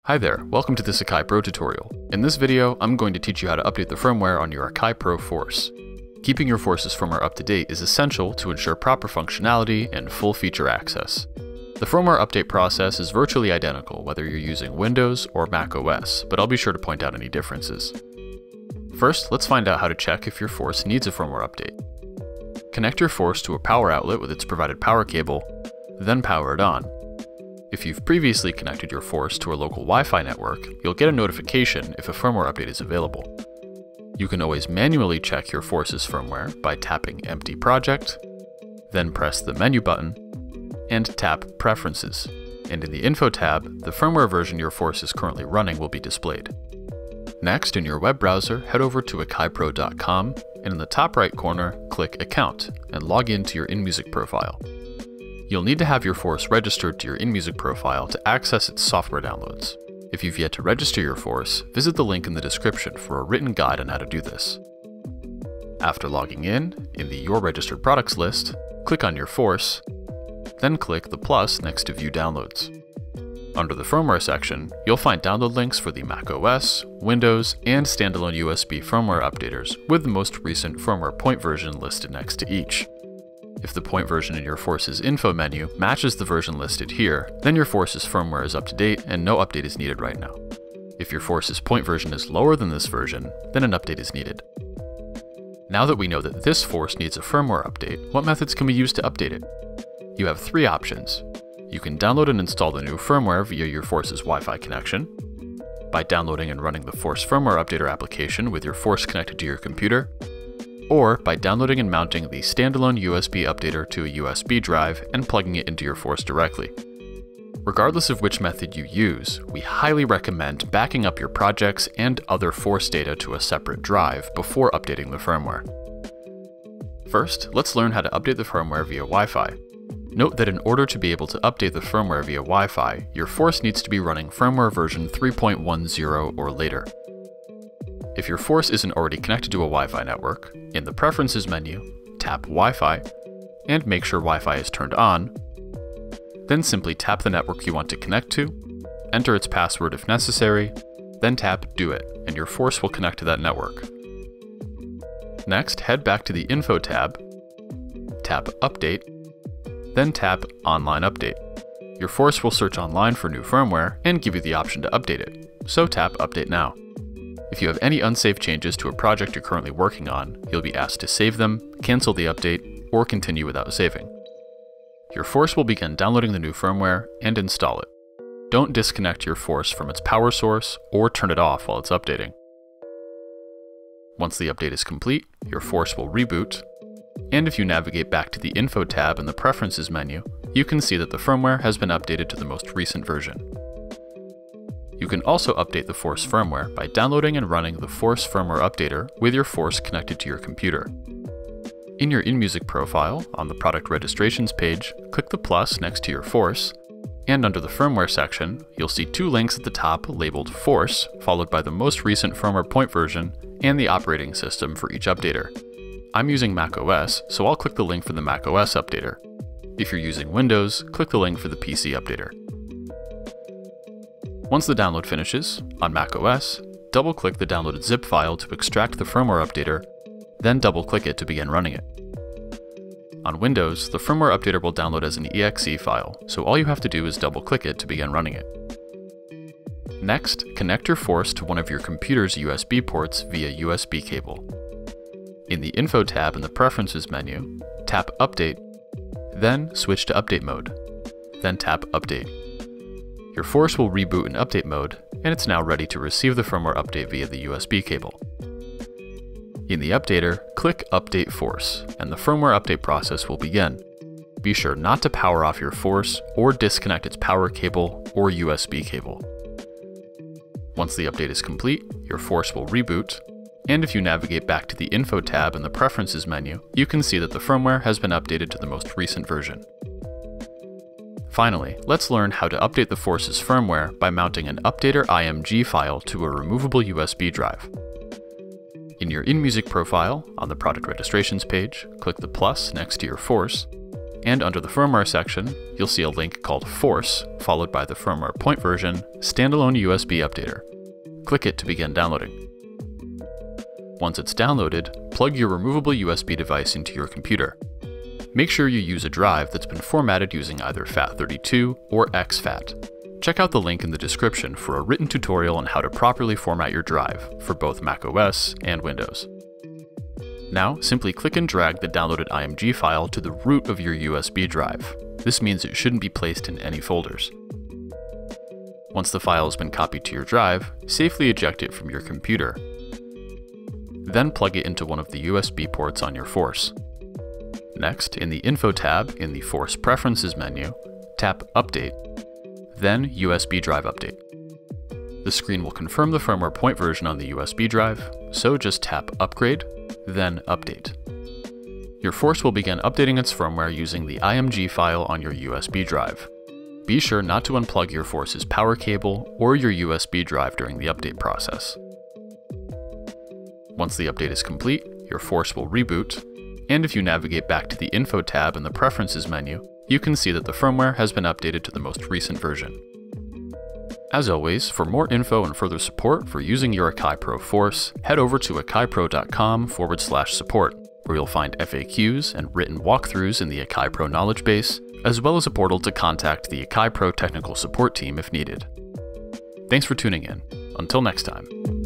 Hi there, welcome to this Akai Pro tutorial. In this video, I'm going to teach you how to update the firmware on your Akai Pro Force. Keeping your Force's firmware up to date is essential to ensure proper functionality and full feature access. The firmware update process is virtually identical whether you're using Windows or Mac OS, but I'll be sure to point out any differences. First, let's find out how to check if your Force needs a firmware update. Connect your Force to a power outlet with its provided power cable, then power it on. If you've previously connected your Force to a local Wi-Fi network, you'll get a notification if a firmware update is available. You can always manually check your Force's firmware by tapping Empty Project, then press the Menu button, and tap Preferences. And in the Info tab, the firmware version your Force is currently running will be displayed. Next, in your web browser, head over to akaipro.com, and in the top right corner, click Account, and log in to your inMusic profile. You'll need to have your Force registered to your inMusic profile to access its software downloads. If you've yet to register your Force, visit the link in the description for a written guide on how to do this. After logging in the Your Registered Products list, click on your Force, then click the plus next to View Downloads. Under the Firmware section, you'll find download links for the Mac OS, Windows, and standalone USB firmware updaters with the most recent firmware point version listed next to each. If the point version in your Force's info menu matches the version listed here, then your Force's firmware is up to date and no update is needed right now. If your Force's point version is lower than this version, then an update is needed. Now that we know that this Force needs a firmware update, what methods can we use to update it? You have three options. You can download and install the new firmware via your Force's Wi-Fi connection, by downloading and running the Force Firmware Updater application with your Force connected to your computer, or by downloading and mounting the standalone USB updater to a USB drive and plugging it into your Force directly. Regardless of which method you use, we highly recommend backing up your projects and other Force data to a separate drive before updating the firmware. First, let's learn how to update the firmware via Wi-Fi. Note that in order to be able to update the firmware via Wi-Fi, your Force needs to be running firmware version 3.10 or later. If your Force isn't already connected to a Wi-Fi network, in the Preferences menu, tap Wi-Fi, and make sure Wi-Fi is turned on. Then simply tap the network you want to connect to, enter its password if necessary, then tap Do It, and your Force will connect to that network. Next, head back to the Info tab, tap Update, then tap Online Update. Your Force will search online for new firmware and give you the option to update it, so tap Update Now. If you have any unsafe changes to a project you're currently working on, you'll be asked to save them, cancel the update, or continue without saving. Your Force will begin downloading the new firmware and install it. Don't disconnect your Force from its power source or turn it off while it's updating. Once the update is complete, your Force will reboot, and if you navigate back to the Info tab in the Preferences menu, you can see that the firmware has been updated to the most recent version. You can also update the Force firmware by downloading and running the Force Firmware Updater with your Force connected to your computer. In your inMusic profile, on the Product Registrations page, click the plus next to your Force, and under the Firmware section, you'll see two links at the top labeled Force, followed by the most recent firmware point version and the operating system for each updater. I'm using Mac OS, so I'll click the link for the Mac OS updater. If you're using Windows, click the link for the PC updater. Once the download finishes, on Mac OS, double-click the downloaded zip file to extract the firmware updater, then double-click it to begin running it. On Windows, the firmware updater will download as an exe file, so all you have to do is double-click it to begin running it. Next, connect your Force to one of your computer's USB ports via USB cable. In the Info tab in the Preferences menu, tap Update, then switch to Update mode, then tap Update. Your Force will reboot in update mode, and it's now ready to receive the firmware update via the USB cable. In the updater, click Update Force, and the firmware update process will begin. Be sure not to power off your Force or disconnect its power cable or USB cable. Once the update is complete, your Force will reboot, and if you navigate back to the Info tab in the Preferences menu, you can see that the firmware has been updated to the most recent version. Finally, let's learn how to update the Force's firmware by mounting an Updater IMG file to a removable USB drive. In your inMusic profile, on the Product Registrations page, click the plus next to your Force, and under the firmware section, you'll see a link called Force, followed by the firmware point version, standalone USB updater. Click it to begin downloading. Once it's downloaded, plug your removable USB device into your computer. Make sure you use a drive that's been formatted using either FAT32 or exFAT. Check out the link in the description for a written tutorial on how to properly format your drive for both macOS and Windows. Now, simply click and drag the downloaded img file to the root of your USB drive. This means it shouldn't be placed in any folders. Once the file has been copied to your drive, safely eject it from your computer. Then plug it into one of the USB ports on your Force. Next, in the Info tab in the Force Preferences menu, tap Update, then USB Drive Update. The screen will confirm the firmware point version on the USB drive, so just tap Upgrade, then Update. Your Force will begin updating its firmware using the img file on your USB drive. Be sure not to unplug your Force's power cable or your USB drive during the update process. Once the update is complete, your Force will reboot, and if you navigate back to the Info tab in the Preferences menu, you can see that the firmware has been updated to the most recent version. As always, for more info and further support for using your Akai Pro Force, head over to akaipro.com/support, where you'll find FAQs and written walkthroughs in the Akai Pro knowledge base, as well as a portal to contact the Akai Pro technical support team if needed. Thanks for tuning in. Until next time.